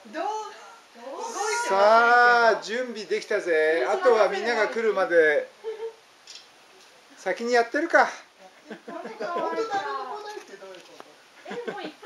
さあ準備できたぜ。あとはみんなが来るまで先にやってるか。 本当誰も来ないってどういうこと？もう